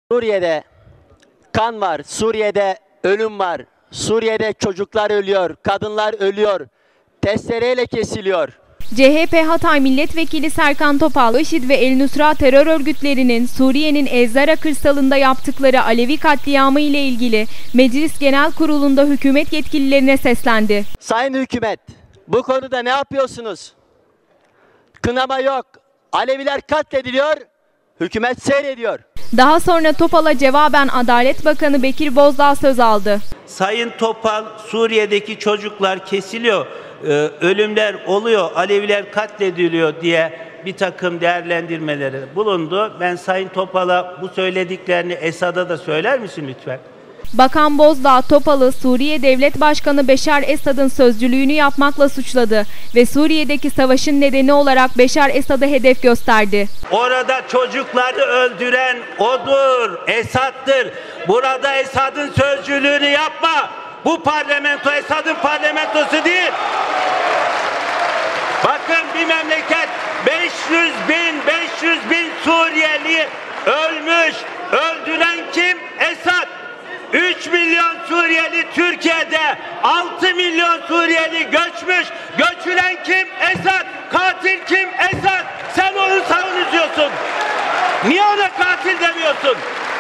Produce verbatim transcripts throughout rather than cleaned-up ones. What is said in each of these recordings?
Suriye'de kan var, Suriye'de ölüm var, Suriye'de çocuklar ölüyor, kadınlar ölüyor, testereyle kesiliyor. C H P Hatay Milletvekili Serkan Topal, IŞİD ve El-Nusra terör örgütlerinin Suriye'nin Ezzara kırsalında yaptıkları Alevi katliamı ile ilgili Meclis Genel Kurulu'nda hükümet yetkililerine seslendi. Sayın hükümet, bu konuda ne yapıyorsunuz? Kınama yok, Aleviler katlediliyor, hükümet seyrediyor. Daha sonra Topal'a cevaben Adalet Bakanı Bekir Bozdağ söz aldı. Sayın Topal, Suriye'deki çocuklar kesiliyor, ölümler oluyor, Aleviler katlediliyor diye bir takım değerlendirmeleri bulundu. Ben Sayın Topal'a bu söylediklerini Esad'a da söyler misin lütfen? Bakan Bozdağ, Topal'ı Suriye Devlet Başkanı Beşar Esad'ın sözcülüğünü yapmakla suçladı ve Suriye'deki savaşın nedeni olarak Beşar Esad'ı hedef gösterdi. Orada çocukları öldüren odur, Esad'dır. Burada Esad'ın sözcülüğünü yapma. Bu parlamento Esad'ın parlamentosu değil. Bakın bir memleket beş yüz bin, beş yüz bin Suriyeli ölmüş. Öldüren kim? Esad. üç milyon Suriyeli Türkiye'de, altı milyon Suriyeli göçmüş. Göçülen kim? Esad. Katil kim? Esad. Sen onu savunuyorsun. Niye ona katil demiyorsun?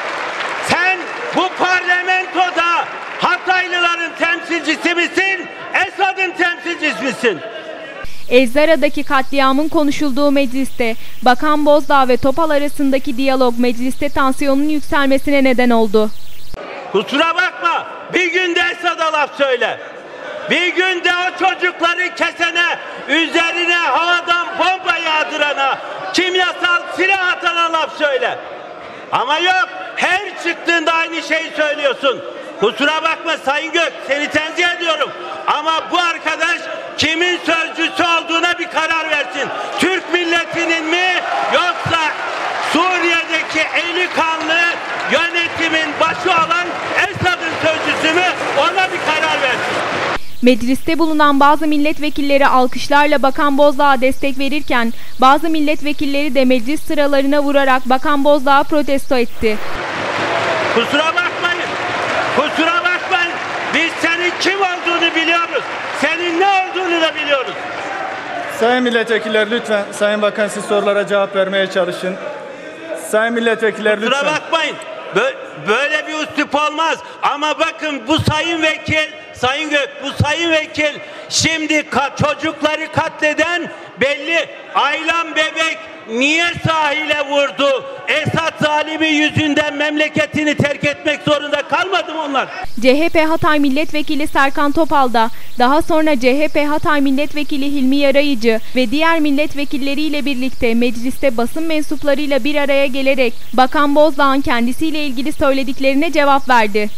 Sen bu parlamentoda Hataylıların temsilcisi misin? Esad'ın temsilcisi misin? Ezzara'daki katliamın konuşulduğu mecliste Bakan Bozdağ ve Topal arasındaki diyalog mecliste tansiyonun yükselmesine neden oldu. Kusura bakma, bir günde Esad'a laf söyle. Bir günde o çocukları kesene, üzerine havadan bomba yağdırana, kimyasal silah atana laf söyle. Ama yok, her çıktığında aynı şeyi söylüyorsun. Kusura bakma Sayın Gök, seni tenzih ediyorum. Ama bu arkadaş kimin sözcüsü olduğuna bir karar versin. Türk milletinin mi, yoksa Suriye'deki eli kanlı yönetimin başı olan Esad'ın sözcüsü mü, ona bir karar versin. Mecliste bulunan bazı milletvekilleri alkışlarla Bakan Bozdağ'a destek verirken bazı milletvekilleri de meclis sıralarına vurarak Bakan Bozdağ'a protesto etti. Kusura bakmayın, kusura bakmayın. Biz senin kim olduğunu biliyoruz. Senin ne olduğunu da biliyoruz. Sayın milletvekiller lütfen, Sayın Bakan siz sorulara cevap vermeye çalışın. Sayın milletvekiller lütfen. Kusura bakmayın. Böyle bir üslup olmaz. Ama bakın bu sayın vekil, Sayın Gök, bu sayın vekil şimdi çocukları katleden belli. Aylan bebek niye sahile vurdu? Esad zalimi yüzünden memleketini terk etmek zorunda kalmadı mı onlar? C H P Hatay Milletvekili Serkan Topal da daha sonra C H P Hatay Milletvekili Hilmi Yarayıcı ve diğer milletvekilleriyle birlikte mecliste basın mensuplarıyla bir araya gelerek Bakan Bozdağ'ın kendisiyle ilgili söylediklerine cevap verdi.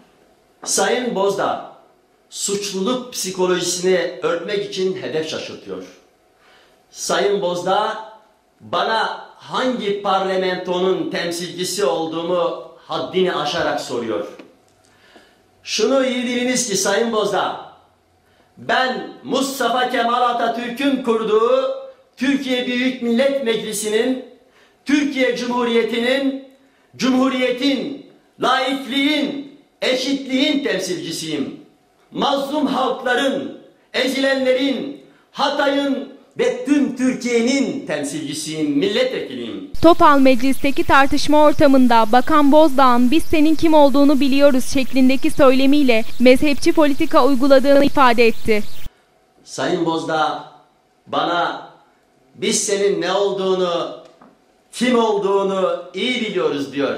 Sayın Bozdağ, suçluluk psikolojisini örtmek için hedef şaşırtıyor. Sayın Bozdağ, bana hangi parlamentonun temsilcisi olduğumu haddini aşarak soruyor. Şunu iyi biliniz ki Sayın Bozdağ, ben Mustafa Kemal Atatürk'ün kurduğu Türkiye Büyük Millet Meclisi'nin, Türkiye Cumhuriyeti'nin, Cumhuriyetin, laikliğin, eşitliğin temsilcisiyim. Mazlum halkların, ezilenlerin, Hatay'ın ve tüm Türkiye'nin temsilcisiyim, milletvekiliyim. Topal meclisteki tartışma ortamında Bakan Bozdağ'ın biz senin kim olduğunu biliyoruz şeklindeki söylemiyle mezhepçi politika uyguladığını ifade etti. Sayın Bozdağ bana biz senin ne olduğunu, kim olduğunu iyi biliyoruz diyor.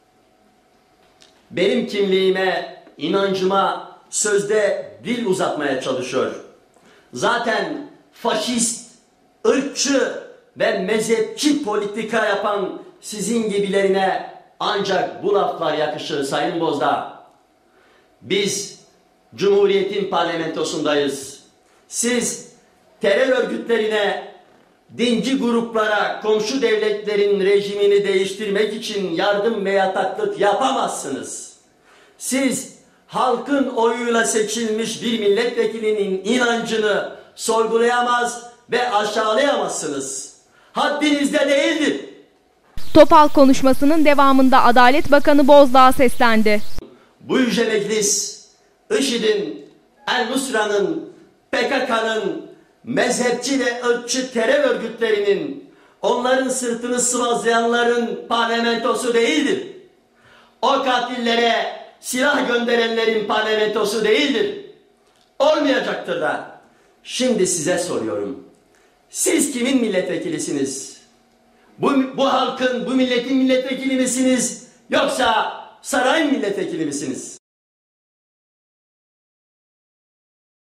Benim kimliğime, inancıma sözde dil uzatmaya çalışıyor. Zaten faşist, ırkçı ve mezhepçi politika yapan sizin gibilerine ancak bu laflar yakışır Sayın Bozdağ. Biz Cumhuriyet'in parlamentosundayız. Siz terör örgütlerine, dinci gruplara, komşu devletlerin rejimini değiştirmek için yardım ve yataklık yapamazsınız. Siz halkın oyuyla seçilmiş bir milletvekilinin inancını sorgulayamaz ve aşağılayamazsınız. Haddinizde değildir. Topal konuşmasının devamında Adalet Bakanı Bozdağ seslendi. Bu Yüce Meclis, IŞİD'in, El-Nusra'nın, P K K'nın, mezhepçi ve ırkçı terör örgütlerinin, onların sırtını sıvazlayanların parlamentosu değildir. O katillere silah gönderenlerin parlamentosu değildir. Olmayacaktır da. Şimdi size soruyorum. Siz kimin milletvekilisiniz? Bu, bu halkın, bu milletin milletvekili misiniz? Yoksa sarayın milletvekili misiniz?